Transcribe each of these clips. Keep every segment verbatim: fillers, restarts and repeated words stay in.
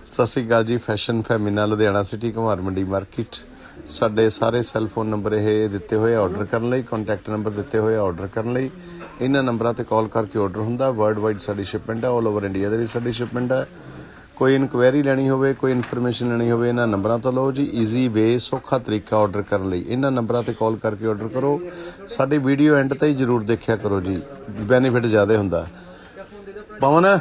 सत श्री अकाल जी। Fashion Femina Ludhiana city Ghumar Mandi market. साडे सारे सैल फोन नंबर ये दिते हुए ऑर्डर करने लई, कॉन्टैक्ट नंबर दिते हुए ऑर्डर करने लई। इन्हां नंबरां ते कॉल करके ऑर्डर हुंदा। वर्ल्ड वाइड साडी शिपमेंट है, ऑल ओवर इंडिया दे विच साडी शिपमेंट है। कोई इनक्वायरी लैनी होवे, कोई इन्फॉर्मेशन लैनी होवे, इन्हां नंबरां तो लो जी। ईजी वे, सौखा तरीका ऑर्डर करने लई इन्हां नंबरां ते कॉल करके ऑर्डर करो। साडी वीडियो एंड तक जरूर देखिया करो जी, बेनीफिट ज़्यादा हुंदा। पवन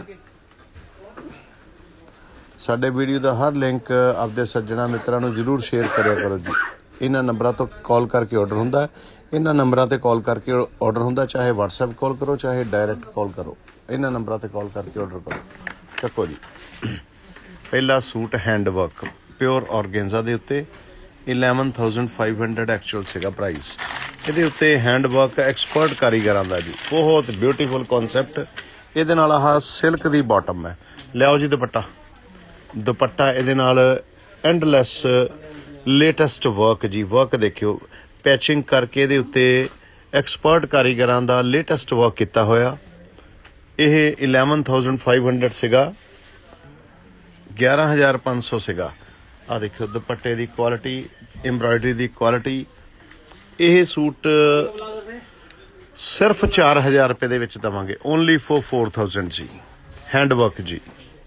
साडे वीडियो का हर लिंक आपदे सज्जणा मित्रां नूं जरूर शेयर करिया करो जी। इन्हां नंबरां तो कॉल करके ऑर्डर हुंदा। इन्हां नंबरां ते कॉल करके ऑर्डर हुंदा, चाहे व्हाट्सएप कॉल करो चाहे डायरैक्ट कॉल करो। इन्हां नंबरां ते कॉल करके ऑर्डर करो। चको जी, पहला सूट हैंडवर्क प्योर ऑर्गेंजा दे उत्ते eleven thousand five hundred actual सीगा प्राइस। इहदे उत्ते हैंडवर्क एक्सपर्ट कारीगरां दा जी, बहुत ब्यूटीफुल कॉन्सैप्ट। इहदे नाल आह सिल्क दी बॉटम है। लियाओ जी दुपट्टा। दुपट्टा इहदे नाल एंडलैस लेटेस्ट वर्क जी। वर्क देखियो, पैचिंग करके इहदे उत्ते एक्सपर्ट कारीगरां दा लेटेस्ट वर्क किया होया। यह इलेवन थाउजेंड फाइव हंड्रड सीगा, ग्यारह हज़ार पाँच सौ सीगा। आ देखियो दुपट्टे की क्वालिटी, एम्ब्रॉयडरी की क्वालिटी। यह सूट सिर्फ चार हज़ार रुपये दे विच देवांगे, ओनली फॉर फोर थाउजेंड जी। हैंडवर्क जी।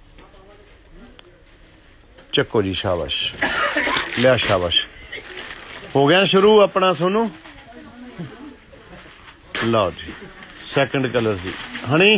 चको जी, शाबाश। लिया शाबाश, हो गया शुरू अपना। सोनू लो जी, सैकंड कलर जी। हनी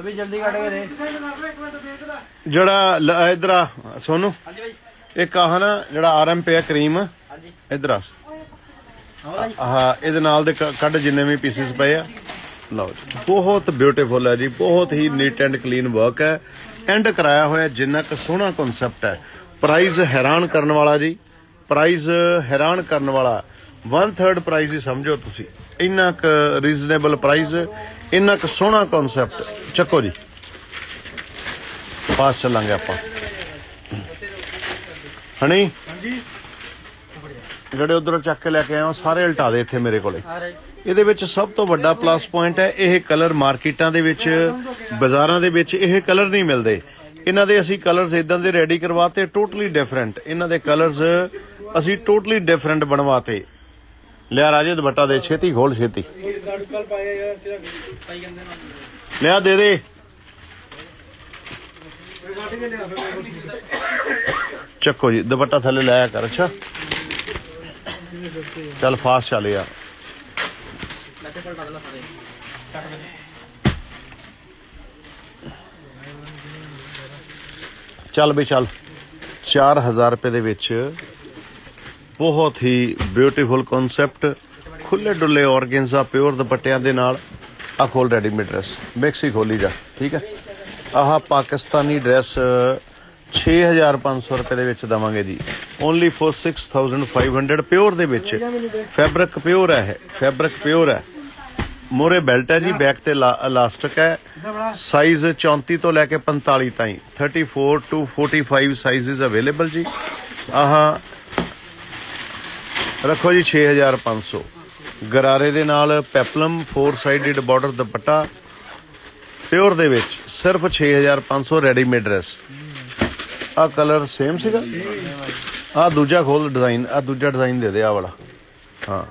जड़ा इधर आ सोनू, एक आह ना जड़ा आर एम पे क्रीम इधर आ। हाँ, इहदे नाल दे कट जिन्ने भी पीसिस पे आ। लो जी, बहुत ब्यूटीफुल है जी, बहुत ही नीट एंड क्लीन वर्क है। एंड कराया होया, जिन्ना क सोहना कॉन्सैप्ट है। प्राइस हैरान करने वाला जी, प्राइस हैरान करने वाला। वन थर्ड प्राइस ही समझो तुसी। इन्ना क रीजनेबल प्राइस, इन्ना क सोहना कॉन्सैप्ट। चको जी, पास चलांगे आपां। हनी ਜਿਹੜੇ उधर ਚੱਕ के लैके आए सारे उल्टा दे इत्थे मेरे कोले। ਇਹਦੇ ਵਿੱਚ ਸਭ ਤੋਂ ਵੱਡਾ ਪਲੱਸ ਪੁਆਇੰਟ ਹੈ, ਇਹ ਕਲਰ ਮਾਰਕੀਟਾਂ ਦੇ ਵਿੱਚ, ਬਾਜ਼ਾਰਾਂ ਦੇ ਵਿੱਚ ਇਹ ਕਲਰ ਨਹੀਂ ਮਿਲਦੇ। ਇਹਨਾਂ ਦੇ ਅਸੀਂ ਕਲਰਸ ਇਦਾਂ ਦੇ ਰੈਡੀ ਕਰਵਾਤੇ, ਟੋਟਲੀ ਡਿਫਰੈਂਟ। ਇਹਨਾਂ ਦੇ ਕਲਰਸ ਅਸੀਂ ਟੋਟਲੀ ਡਿਫਰੈਂਟ ਬਣਵਾਤੇ। ਲਿਆ ਰਾਜੇ ਦੁਪੱਟਾ ਦੇ, ਛੇਤੀ ਖੋਲ ਛੇਤੀ। ਲਿਆ ਦੇ ਦੇ। ਚੱਕੋ ਜੀ, ਦੁਪੱਟਾ ਥੱਲੇ ਲਾਇਆ ਕਰ। ਅੱਛਾ चल फास्ट चल यार। चल भी चल। चार हज़ार रुपये दे विच बहुत ही ब्यूटीफुल कॉन्सैप्ट। खुले डुले ऑर्गेन्जा प्योर दुपट्टियां दे नाल। आ खोल रेडीमेड ड्रेस, मिक्स ही खोली जा, ठीक है। आह पाकिस्तानी ड्रेस छे हज़ार पाँच सौ रुपये दे विच देवांगे जी, only for six thousand five hundred. Pure दे विच फैब्रिक प्योर है, फैब्रिक प्योर है। मोरे बेल्ट है जी, बैक ते इलास्टिक है। साइज चौंती तो लैके पंताली ताई, thirty four to forty five size available जी। आह रखो जी छे हज़ार पाँच सौ। गरारे दे नाल peplum four sided border dupatta pure दे विच सिर्फ छे हज़ार पाँच सौ। Readymade dress. आ कलर सेम सीगा। आ दूजा खोल डिजाइन, आ दूजा डिजाइन दे दे, आ वाला। हाँ,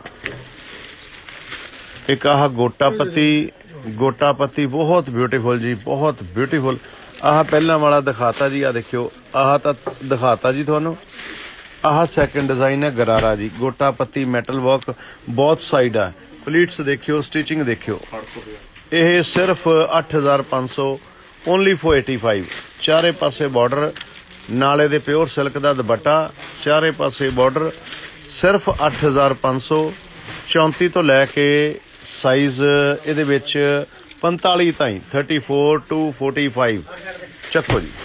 एक आह गोटा पत्ती, गोटा पत्ती बहुत ब्यूटीफुल जी, बहुत ब्यूटीफुल। आह पहला वाला दिखाता जी, आ देखियो, आह तो दिखाता जी थानू। आह सैकेंड डिजाइन है गरारा जी, गोटा पत्ती मेटल वर्क, बहुत साइड है। प्लीट्स देखियो, स्टिचिंग देखियो। यह सिर्फ अठ हज़ार पाँच सौ, ओनली फॉर एटी फाइव। चारे पासे बॉर्डर, नाले दे प्योर सिल्क दा दुपट्टा, चारे पासे बॉर्डर, सिर्फ अठ हज़ार पाँच सौ। चौंती तो लैके साइज इहदे विच पंताली ताई, thirty four to forty five. चको जी,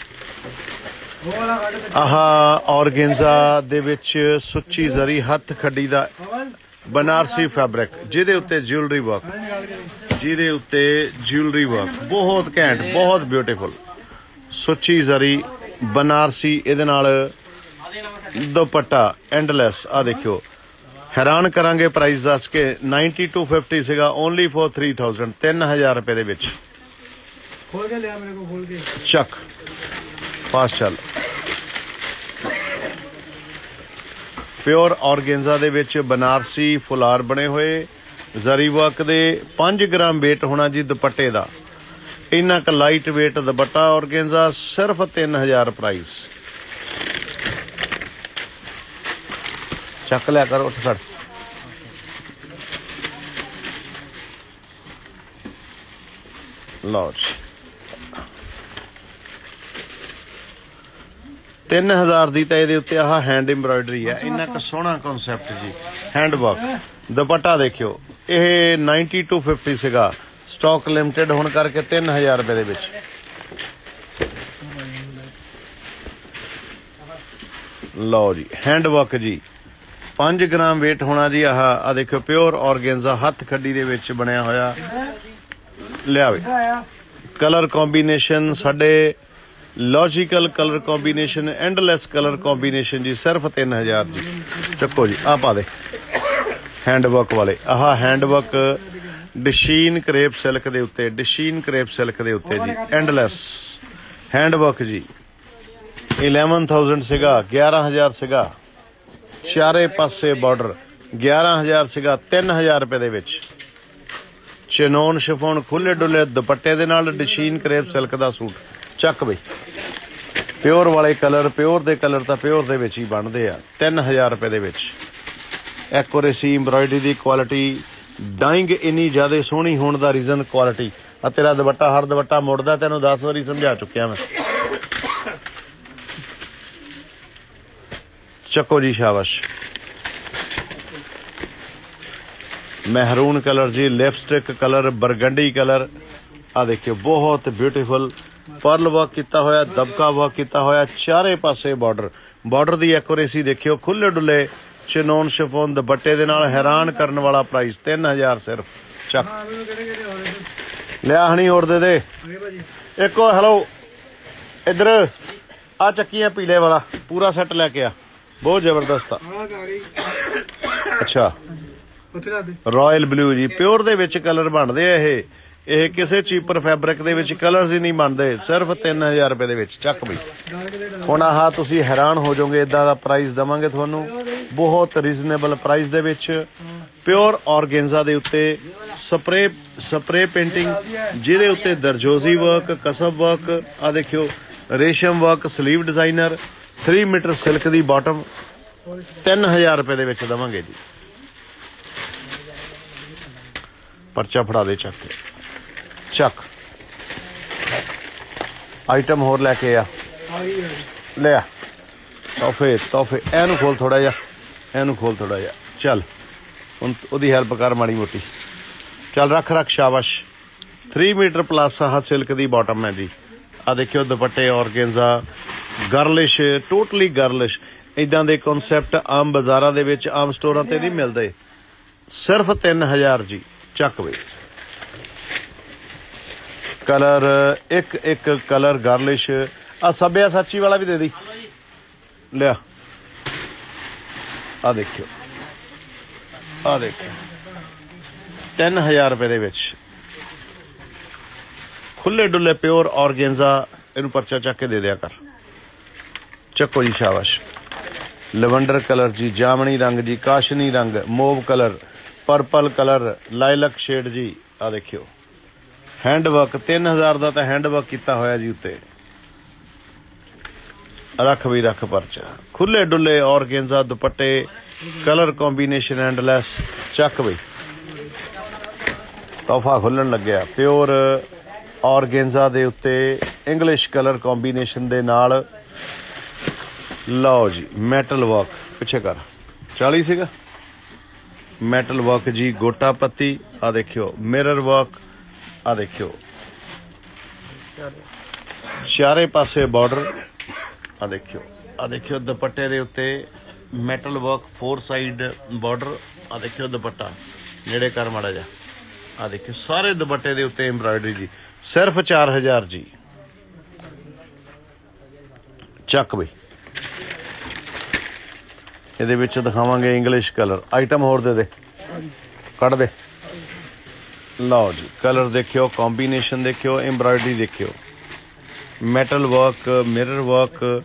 आह ऑर्गेन्जा दे विच सुच्ची जरी हथ खड्डी दा बनारसी फैब्रिक, जिहदे उत्ते ज्वेलरी वर्क, जिहदे उत्ते ज्वेलरी वर्क बहुत घैंट, बहुत ब्यूटीफुल। सुच्ची जरी बनारसी, इहदे नाल दुपट्टा एंडलैस। आ देखियो, हैरान करांगे प्राइस दस के। नाइनटी टू फिफ्टी सीगा, ओनली फॉर थ्री थाउजेंड, तीन हज़ार रुपये दे विच। चक फास्ट चल। प्योर ऑर्गेंजा दे विच बनारसी फुलार बने हुए जरी वर्क दे पाँच ग्राम वेट होना जी दुपट्टे का। इन्ना क लाइट वेट दुपट्टा ऑर्गेंजा सिर्फ तीन हज़ार प्राइस। चक लिया करो, उठ खड़। लो जी तीन हज़ार की तो ये उत्ते आह हैंड एम्ब्रॉयडरी है। इन्ना क सोहना कॉन्सैप्ट जी, हैंड वर्क। दुपट्टा देखियो, ये नाइनटी टू फिफ्टी सीगा, स्टॉक लिमिटेड होने करके तीन हज़ार रुपये दे विच। लो जी हैंड वर्क जी, पाँच ग्राम वेट होना जी। आह आ देखो प्योर ऑर्गेंजा हथ खड्डी दे विच बनया होया। लिया कलर कॉम्बीनेशन साडे logical colour combination, endless colour combination जी, सिर्फ तीन हज़ार जी। चक्को जी आ पा दे हैंड वर्क वाले। आह हैंड वर्क डशीन करेप सिल्क दे उत्ते, डशीन करेप सिल्क दे उत्ते जी, एंडलैस हैंड वर्क जी। इलेवन थाउजेंड सीगा, ग्यारह हज़ार सीगा, चारे पासे बॉर्डर ग्यारह हज़ार सीगा, तीन हज़ार रुपये दे विच। चिनोन शिफोन खुले डुले दुपट्टे दे नाल डशीन करेप सिल्क दा सूट। चक बई प्योर वाले कलर, प्योर दे कलर तो प्योर दे विच ही बनते आ। तीन हज़ार रुपये दे विच एक्यूरेसी, एम्ब्रॉयडरी दी क्वालिटी, डाइंग इन्नी ज़्यादा सोहनी होने का रीजन क्वालिटी। आ तेरा दुपट्टा, हर दुपट्टा मुड़दा, तेनों दस वारी समझा चुकिया मैं। चको जी शाबाश। महरून कलर जी, लिपस्टिक कलर, बरगंडी कलर। आ देखियो बहुत ब्यूटीफुल पर्ल वर्क किया होया, दबका वर्क किया होया, चारे पासे बॉर्डर। बॉर्डर की एक्यूरेसी देखियो, खुले डुले चिनोन शिफोन दुपट्टे दे नाल हैरान करने वाला प्राइस तीन हज़ार सिर्फ। चक लिया हनी और दे दे एक। हेलो इधर आ चक्कियां पीले वाला पूरा सैट लैके आ, बहुत जबरदस्त आ। अच्छा रॉयल ब्लू जी, प्योर दे विच कलर बनदे आ। ये ਇਹ ਕਿਸੇ ਚੀਪਰ ਫੈਬਰਿਕ ਦੇ ਵਿੱਚ ਕਲਰਸ ਹੀ ਨਹੀਂ ਬਣਦੇ, ਸਿਰਫ तीन हज़ार ਰੁਪਏ ਦੇ ਵਿੱਚ। ਚੱਕ ਬਈ ਹੁਣ ਆਹ ਤੁਸੀਂ ਹੈਰਾਨ ਹੋ ਜਾਓਗੇ, ਇਦਾਂ ਦਾ ਪ੍ਰਾਈਸ ਦਵਾਂਗੇ ਤੁਹਾਨੂੰ ਬਹੁਤ ਰੀਜ਼ਨੇਬਲ ਪ੍ਰਾਈਸ ਦੇ ਵਿੱਚ। ਪਿਓਰ ਔਰਗੈਂਜ਼ਾ ਦੇ ਉੱਤੇ ਸਪਰੇ ਸਪਰੇ ਪੇਂਟਿੰਗ, ਜਿਹਦੇ ਉੱਤੇ ਦਰਜੋਜ਼ੀ ਵਰਕ, ਕਸਬ ਵਰਕ, ਆ ਦੇਖਿਓ ਰੇਸ਼ਮ ਵਰਕ, ਸਲੀਵ ਡਿਜ਼ਾਈਨਰ, तीन मीटर सिल्क ਦੀ ਬਾਟਮ तीन हज़ार ਰੁਪਏ ਦੇ ਵਿੱਚ ਦਵਾਂਗੇ ਜੀ। ਪਰਚਾ ਫੜਾ ਦੇ ਚੱਕ ਕੇ। ਚੱਕ ਆਈਟਮ ਹੋਰ ਲੈ ਕੇ ਆ, ਲੈ ਆ ਤੋਹਫੇ ਤੋਹਫੇ। ਇਹਨੂੰ ਖੋਲ ਥੋੜਾ ਜਿਹਾ, ਇਹਨੂੰ ਖੋਲ ਥੋੜਾ ਜਿਹਾ। ਚੱਲ ਹੁਣ ਉਹਦੀ ਹੈਲਪ ਕਰ ਮਾੜੀ ਮੋਟੀ। ਚੱਲ ਰੱਖ ਰੱਖ ਸ਼ਾਬਾਸ਼। तीन मीटर प्लस आह सिल्क ਦੀ ਬਾਟਮ ਹੈ ਜੀ। ਆ ਦੇਖਿਓ ਦੁਪੱਟੇ ਔਰਗੈਂਜ਼ਾ, ਗਰਲਿਸ਼, ਟੋਟਲੀ ਗਰਲਿਸ਼। ਇਦਾਂ ਦੇ ਕਨਸੈਪਟ ਆਮ ਬਾਜ਼ਾਰਾਂ ਦੇ ਵਿੱਚ, ਆਮ ਸਟੋਰਾਂ ਤੇ ਨਹੀਂ ਮਿਲਦੇ, ਸਿਰਫ तीन हज़ार ਜੀ। ਚੱਕ ਵੇ कलर एक एक कलर गार्लिश। आ सभ्या साची वाला भी दे दी, लिया। आ देखियो, आ देखियो तीन हज़ार रुपये दे विच खुले डुले प्योर ऑर्गेंजा। इनू परचा चक के दे दिया कर। चको जी शाबाश। लवंडर कलर जी, जामनी रंग जी, काशनी रंग, mauve colour, purple colour, lilac shade जी। आ देखियो हैंड वर्क तीन हज़ार का तो हैंड वर्क किया होया जी उत्ते। रख भी रख परचा। खुले डुले ऑर्गेंजा दुपट्टे, कलर कॉम्बीनेशन एंडलैस। चक बई तोहफा खुलन लग्या। प्योर ऑर्गेंजा दे उत्ते इंग्लिश कलर कॉम्बीनेशन दे नाल। लो जी मैटल वर्क पिछे कर चालीस सीगा। मैटल वर्क जी, गोटा पत्ती। आ देखियो मिरर वर्क। आ देखियो चारे पासे बॉर्डर। आ देखियो, आ देखियो दुपट्टे दे उत्ते metal work, four side border. आ देखियो दुपट्टा नेड़े कर माड़ा जा। आ देखियो सारे दुपट्टे दे उत्ते एम्ब्रॉयडरी जी, सिर्फ चार हज़ार जी। ਚੱਕ ਬਈ ਇਹਦੇ ਵਿੱਚ ਦਿਖਾਵਾਂਗੇ ਇੰਗਲਿਸ਼ ਕਲਰ ਆਈਟਮ ਹੋਰ ਦੇ ਦੇ ਕੱਢ ਦੇ ਲਓ ਜੀ कलर देखियो कॉम्बिनेशन देखियो एम्ब्रॉयडरी देखियो मेटल वर्क मिरर वर्क